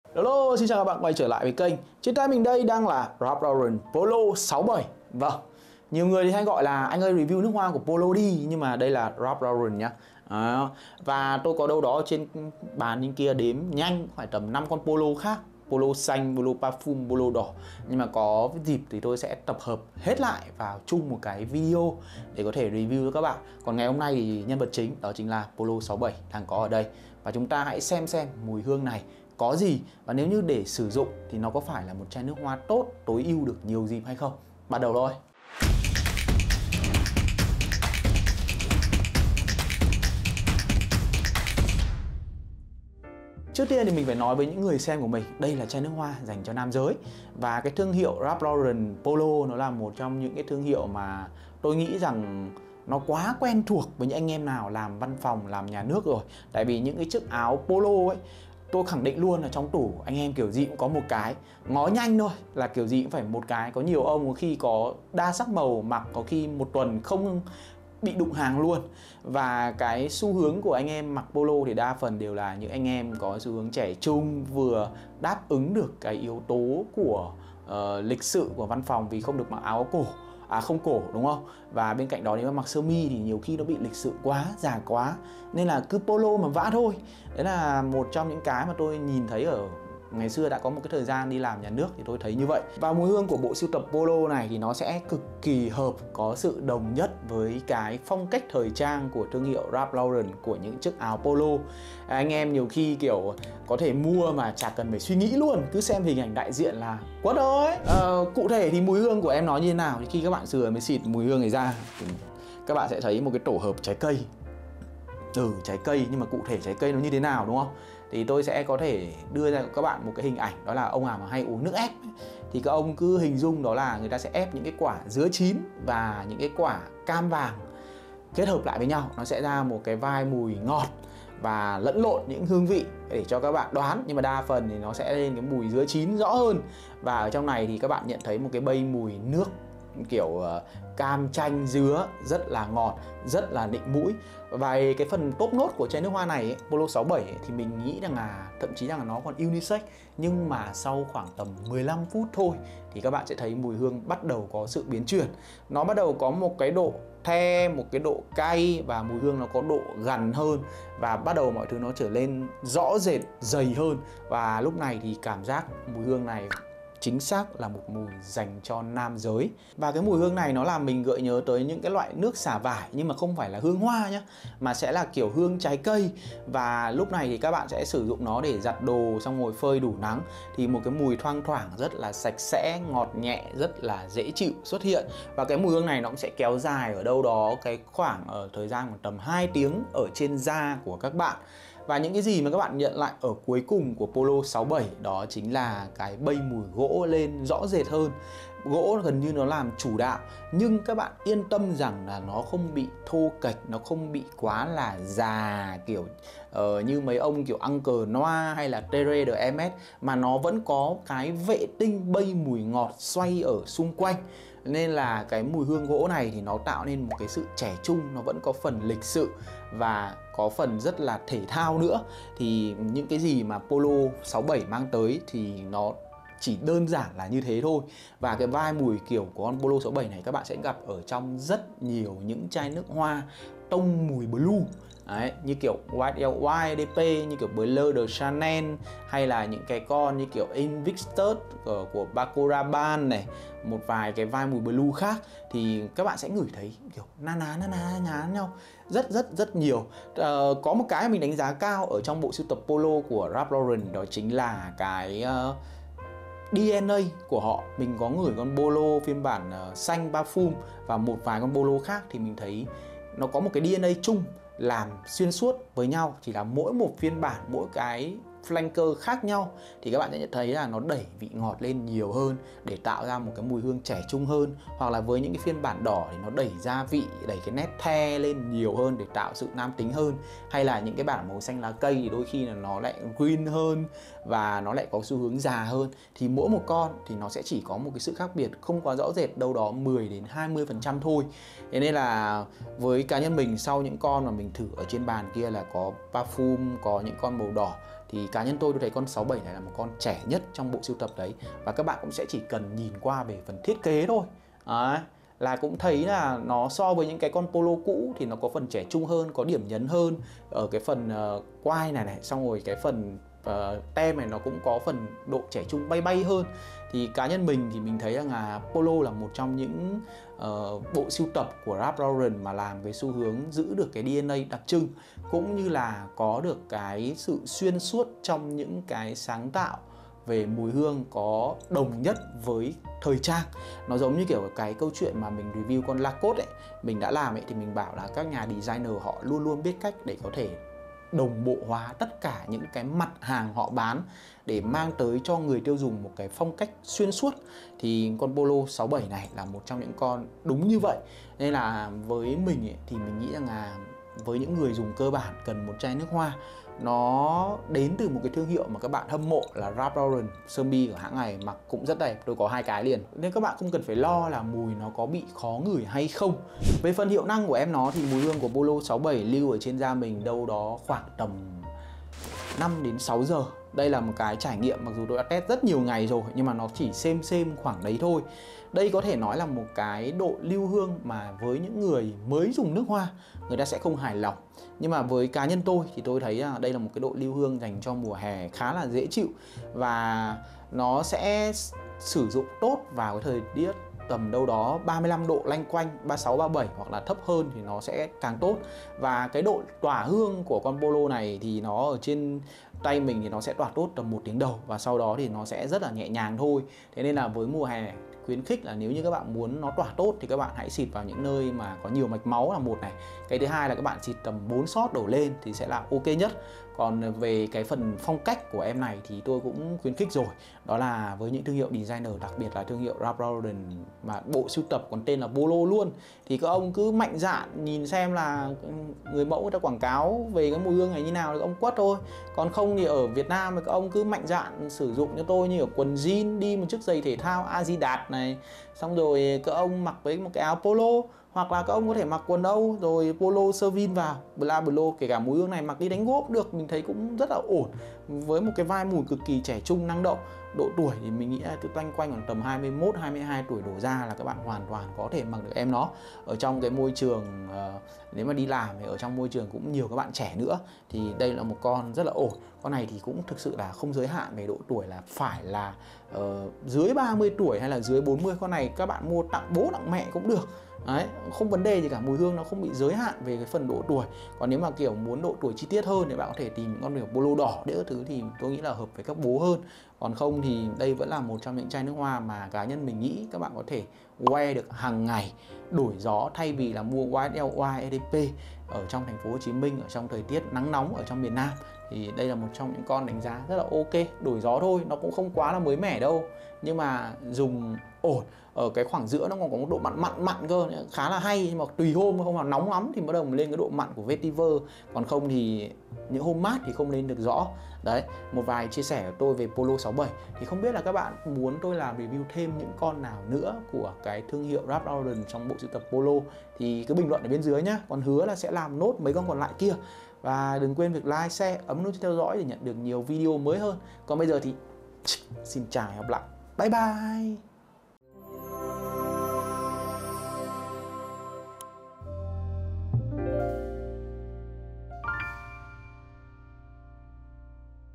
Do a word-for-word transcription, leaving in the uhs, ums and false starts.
Hello, xin chào các bạn quay trở lại với kênh. Trên tay mình đây đang là Ralph Lauren Polo sáu bảy. Vâng, nhiều người thì hay gọi là anh ơi review nước hoa của Polo đi, nhưng mà đây là Ralph Lauren nhá. Đó. Và tôi có đâu đó trên bàn bên kia đếm nhanh phải tầm năm con Polo khác. Polo xanh, Polo parfum, Polo đỏ. Nhưng mà có dịp thì tôi sẽ tập hợp hết lại vào chung một cái video để có thể review cho các bạn. Còn ngày hôm nay thì nhân vật chính đó chính là Polo sáu bảy đang có ở đây. Và chúng ta hãy xem xem mùi hương này có gì, và nếu như để sử dụng thì nó có phải là một chai nước hoa tốt, tối ưu được nhiều dịp hay không. Bắt đầu thôi. Trước tiên thì mình phải nói với những người xem của mình, đây là chai nước hoa dành cho nam giới. Và cái thương hiệu Ralph Lauren Polo nó là một trong những cái thương hiệu mà tôi nghĩ rằng nó quá quen thuộc với những anh em nào làm văn phòng, làm nhà nước rồi. Tại vì những cái chiếc áo Polo ấy, tôi khẳng định luôn là trong tủ anh em kiểu gì cũng có một cái. Ngó nhanh thôi là kiểu gì cũng phải một cái. Có nhiều ông có khi có đa sắc màu mặc có khi một tuần không bị đụng hàng luôn. Và cái xu hướng của anh em mặc Polo thì đa phần đều là những anh em có xu hướng trẻ trung, vừa đáp ứng được cái yếu tố của uh, lịch sự của văn phòng vì không được mặc áo cổ. À không cổ đúng không? Và bên cạnh đó nếu mà mặc sơ mi thì nhiều khi nó bị lịch sự quá, già quá. Nên là cứ Polo mà vã thôi. Đấy là một trong những cái mà tôi nhìn thấy ở ngày xưa đã có một cái thời gian đi làm nhà nước thì tôi thấy như vậy. Và mùi hương của bộ sưu tập Polo này thì nó sẽ cực kỳ hợp, có sự đồng nhất với cái phong cách thời trang của thương hiệu Ralph Lauren của những chiếc áo Polo. Anh em nhiều khi kiểu có thể mua mà chả cần phải suy nghĩ luôn, cứ xem hình ảnh đại diện là quất rồi. Ờ, cụ thể thì mùi hương của em nói như thế nào thì khi các bạn sửa mới xịt mùi hương này ra thì các bạn sẽ thấy một cái tổ hợp trái cây. Ừ, trái cây, nhưng mà cụ thể trái cây nó như thế nào đúng không? Thì tôi sẽ có thể đưa ra các bạn một cái hình ảnh, đó là ông nào mà hay uống nước ép thì các ông cứ hình dung đó là người ta sẽ ép những cái quả dứa chín và những cái quả cam vàng kết hợp lại với nhau, nó sẽ ra một cái vai mùi ngọt và lẫn lộn những hương vị để cho các bạn đoán, nhưng mà đa phần thì nó sẽ lên cái mùi dứa chín rõ hơn. Và ở trong này thì các bạn nhận thấy một cái bay mùi nước kiểu uh, cam chanh dứa rất là ngọt, rất là nịnh mũi. Và cái phần top nốt của chai nước hoa này ấy, Polo sáu bảy ấy, thì mình nghĩ rằng là thậm chí rằng là nó còn unisex, nhưng mà sau khoảng tầm mười lăm phút thôi thì các bạn sẽ thấy mùi hương bắt đầu có sự biến chuyển. Nó bắt đầu có một cái độ the, một cái độ cay, và mùi hương nó có độ gằn hơn, và bắt đầu mọi thứ nó trở lên rõ rệt, dày hơn. Và lúc này thì cảm giác mùi hương này chính xác là một mùi dành cho nam giới. Và cái mùi hương này nó làm mình gợi nhớ tới những cái loại nước xả vải, nhưng mà không phải là hương hoa nhá, mà sẽ là kiểu hương trái cây. Và lúc này thì các bạn sẽ sử dụng nó để giặt đồ xong ngồi phơi đủ nắng thì một cái mùi thoang thoảng rất là sạch sẽ, ngọt nhẹ, rất là dễ chịu xuất hiện. Và cái mùi hương này nó cũng sẽ kéo dài ở đâu đó cái khoảng ở thời gian khoảng tầm hai tiếng ở trên da của các bạn. Và những cái gì mà các bạn nhận lại ở cuối cùng của Polo sáu bảy đó chính là cái bay mùi gỗ lên rõ rệt hơn. Gỗ gần như nó làm chủ đạo, nhưng các bạn yên tâm rằng là nó không bị thô kệch, nó không bị quá là già kiểu uh, như mấy ông kiểu Uncle Noir hay là Thierry de Hermes, mà nó vẫn có cái vệ tinh bay mùi ngọt xoay ở xung quanh. Nên là cái mùi hương gỗ này thì nó tạo nên một cái sự trẻ trung, nó vẫn có phần lịch sự và có phần rất là thể thao nữa. Thì những cái gì mà Polo sáu bảy mang tới thì nó chỉ đơn giản là như thế thôi. Và cái vai mùi kiểu của con Polo sáu bảy này các bạn sẽ gặp ở trong rất nhiều những chai nước hoa tông mùi blue. Đấy, như kiểu White L Y D P, như kiểu Bleu de Chanel, hay là những cái con như kiểu Invictus của, của Paco Rabanne này, một vài cái vai mùi blue khác thì các bạn sẽ ngửi thấy kiểu na ná na ná nhá nhau rất rất rất nhiều. Uh, có một cái mình đánh giá cao ở trong bộ sưu tập Polo của Ralph Lauren đó chính là cái uh, đê en a của họ. Mình có ngửi con Polo phiên bản uh, xanh parfum và một vài con Polo khác thì mình thấy nó có một cái đê en a chung làm xuyên suốt với nhau, chỉ là mỗi một phiên bản, mỗi cái flanker khác nhau thì các bạn sẽ nhận thấy là nó đẩy vị ngọt lên nhiều hơn để tạo ra một cái mùi hương trẻ trung hơn. Hoặc là với những cái phiên bản đỏ thì nó đẩy gia vị, đẩy cái nét the lên nhiều hơn để tạo sự nam tính hơn. Hay là những cái bản màu xanh lá cây thì đôi khi là nó lại green hơn và nó lại có xu hướng già hơn. Thì mỗi một con thì nó sẽ chỉ có một cái sự khác biệt không quá rõ rệt, đâu đó mười đến hai mươi phần trăm thôi. Thế nên là với cá nhân mình, sau những con mà mình thử ở trên bàn kia là có parfum, có những con màu đỏ thì cá nhân tôi tôi thấy con sáu bảy này là một con trẻ nhất trong bộ sưu tập đấy. Và các bạn cũng sẽ chỉ cần nhìn qua về phần thiết kế thôi đấy, là cũng thấy là nó so với những cái con Polo cũ thì nó có phần trẻ trung hơn, có điểm nhấn hơn ở cái phần uh, quai này này, xong rồi cái phần uh, tem này nó cũng có phần độ trẻ trung bay bay hơn. Thì cá nhân mình thì mình thấy rằng là Polo là một trong những uh, bộ sưu tập của Ralph Lauren mà làm cái xu hướng giữ được cái đê en a đặc trưng, cũng như là có được cái sự xuyên suốt trong những cái sáng tạo về mùi hương có đồng nhất với thời trang. Nó giống như kiểu cái câu chuyện mà mình review con Lacoste ấy, mình đã làm ấy, thì mình bảo là các nhà designer họ luôn luôn biết cách để có thể đồng bộ hóa tất cả những cái mặt hàng họ bán để mang tới cho người tiêu dùng một cái phong cách xuyên suốt. Thì con Polo sáu bảy này là một trong những con đúng như vậy. Nên là với mình ấy, thì mình nghĩ rằng là với những người dùng cơ bản cần một chai nước hoa nó đến từ một cái thương hiệu mà các bạn hâm mộ là Ralph Lauren, sơ mi của hãng này mặc cũng rất đẹp, tôi có hai cái liền, nên các bạn không cần phải lo là mùi nó có bị khó ngửi hay không. Về phần hiệu năng của em nó thì mùi hương của Polo sáu bảy lưu ở trên da mình đâu đó khoảng tầm năm đến sáu giờ. Đây là một cái trải nghiệm mặc dù tôi đã test rất nhiều ngày rồi, nhưng mà nó chỉ xem xem khoảng đấy thôi. Đây có thể nói là một cái độ lưu hương mà với những người mới dùng nước hoa người ta sẽ không hài lòng. Nhưng mà với cá nhân tôi thì tôi thấy là đây là một cái độ lưu hương dành cho mùa hè khá là dễ chịu. Và nó sẽ sử dụng tốt vào cái thời tiết tầm đâu đó ba mươi lăm độ lanh quanh, ba mươi sáu, ba mươi bảy, hoặc là thấp hơn thì nó sẽ càng tốt. Và cái độ tỏa hương của con Polo này thì nó ở trên tay mình thì nó sẽ tỏa tốt tầm một tiếng đầu, và sau đó thì nó sẽ rất là nhẹ nhàng thôi. Thế nên là với mùa hè khuyến khích là nếu như các bạn muốn nó tỏa tốt thì các bạn hãy xịt vào những nơi mà có nhiều mạch máu là một này. Cái thứ hai là các bạn xịt tầm bốn shot đổ lên thì sẽ là ok nhất. Còn về cái phần phong cách của em này thì tôi cũng khuyến khích rồi. Đó là với những thương hiệu designer, đặc biệt là thương hiệu Ralph Lauren mà bộ sưu tập còn tên là Polo luôn, thì các ông cứ mạnh dạn nhìn xem là người mẫu người ta quảng cáo về cái mùi hương này như nào thì các ông quất thôi. Còn không thì ở Việt Nam thì các ông cứ mạnh dạn sử dụng cho tôi như ở quần jean, đi một chiếc giày thể thao Adidas này, xong rồi các ông mặc với một cái áo polo, hoặc là các ông có thể mặc quần Âu rồi polo sơ vin vào, bla bla, kể cả mùi hương này mặc đi đánh golf được, mình thấy cũng rất là ổn. Với một cái vai mùi cực kỳ trẻ trung năng động. Độ tuổi thì mình nghĩ là cứ quanh quanh khoảng tầm hai mươi mốt, hai mươi hai tuổi đổ ra là các bạn hoàn toàn có thể mặc được em nó. Ở trong cái môi trường uh, nếu mà đi làm thì ở trong môi trường cũng nhiều các bạn trẻ nữa, thì đây là một con rất là ổn. Con này thì cũng thực sự là không giới hạn về độ tuổi là phải là uh, dưới ba mươi tuổi hay là dưới bốn mươi. Con này các bạn mua tặng bố tặng mẹ cũng được. Đấy, không vấn đề gì cả, mùi hương nó không bị giới hạn về cái phần độ tuổi. Còn nếu mà kiểu muốn độ tuổi chi tiết hơn thì bạn có thể tìm những con kiểu polo đỏ đỡ thứ, thì tôi nghĩ là hợp với các bố hơn. Còn không thì đây vẫn là một trong những chai nước hoa mà cá nhân mình nghĩ các bạn có thể wear được hàng ngày, đổi gió, thay vì là mua Y S L Y E D P ở trong thành phố Hồ Chí Minh, ở trong thời tiết nắng nóng ở trong miền Nam. Thì đây là một trong những con đánh giá rất là ok, đổi gió thôi, nó cũng không quá là mới mẻ đâu, nhưng mà dùng ổn. Ở cái khoảng giữa nó còn có một độ mặn mặn mặn cơ, khá là hay. Nhưng mà tùy hôm, hôm nào nóng lắm thì bắt đầu lên cái độ mặn của vetiver, còn không thì những hôm mát thì không lên được rõ. Đấy, một vài chia sẻ của tôi về Polo sáu bảy. Thì không biết là các bạn muốn tôi làm review thêm những con nào nữa của cái thương hiệu Ralph Lauren trong bộ sưu tập Polo thì cứ bình luận ở bên dưới nhá. Còn hứa là sẽ làm nốt mấy con còn lại kia. Và đừng quên việc like, share, ấn nút theo dõi để nhận được nhiều video mới hơn. Còn bây giờ thì xin chào và hẹn gặp lại. Bye bye.